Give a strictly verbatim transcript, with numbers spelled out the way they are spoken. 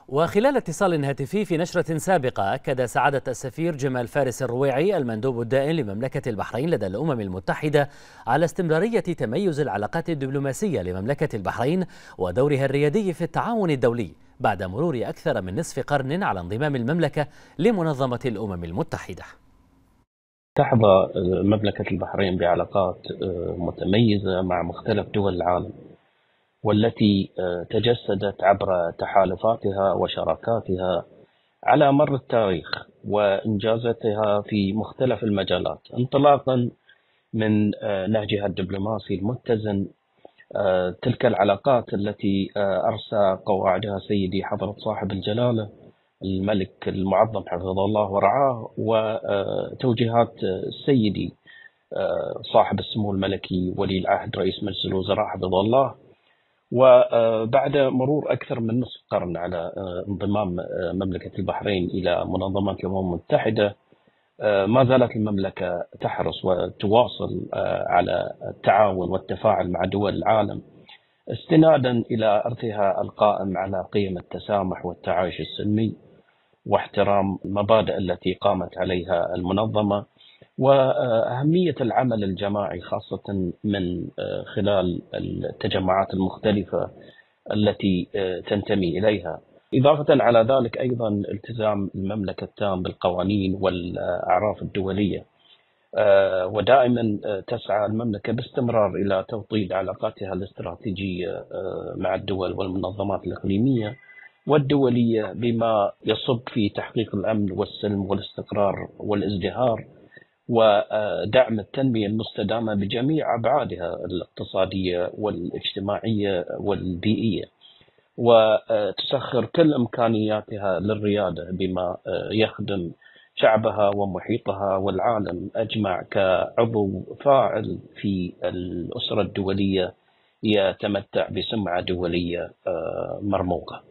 وخلال اتصال هاتفي في نشرة سابقة، أكد سعادة السفير جمال فارس الرويعي المندوب الدائم لمملكة البحرين لدى الأمم المتحدة على استمرارية تميز العلاقات الدبلوماسية لمملكة البحرين ودورها الريادي في التعاون الدولي بعد مرور أكثر من نصف قرن على انضمام المملكة لمنظمة الأمم المتحدة. تحظى مملكة البحرين بعلاقات متميزة مع مختلف دول العالم، والتي تجسدت عبر تحالفاتها وشراكاتها على مر التاريخ وإنجازاتها في مختلف المجالات، انطلاقا من نهجها الدبلوماسي المتزن. تلك العلاقات التي أرسى قواعدها سيدي حضرة صاحب الجلالة الملك المعظم حفظه الله ورعاه، وتوجيهات سيدي صاحب السمو الملكي ولي العهد رئيس مجلس الوزراء حفظه الله. وبعد مرور أكثر من نصف قرن على انضمام مملكة البحرين إلى منظمة الأمم المتحدة، ما زالت المملكة تحرص وتواصل على التعاون والتفاعل مع دول العالم، استنادا إلى إرثها القائم على قيم التسامح والتعايش السلمي واحترام المبادئ التي قامت عليها المنظمة، وأهمية العمل الجماعي خاصة من خلال التجمعات المختلفة التي تنتمي إليها. إضافة على ذلك أيضا التزام المملكة التام بالقوانين والأعراف الدولية، ودائما تسعى المملكة باستمرار إلى توطيد علاقاتها الاستراتيجية مع الدول والمنظمات الإقليمية والدولية بما يصب في تحقيق الأمن والسلم والاستقرار والازدهار، ودعم التنمية المستدامة بجميع أبعادها الاقتصادية والاجتماعية والبيئية، وتسخر كل إمكانياتها للريادة بما يخدم شعبها ومحيطها والعالم أجمع كعضو فاعل في الأسرة الدولية يتمتع بسمعة دولية مرموقة.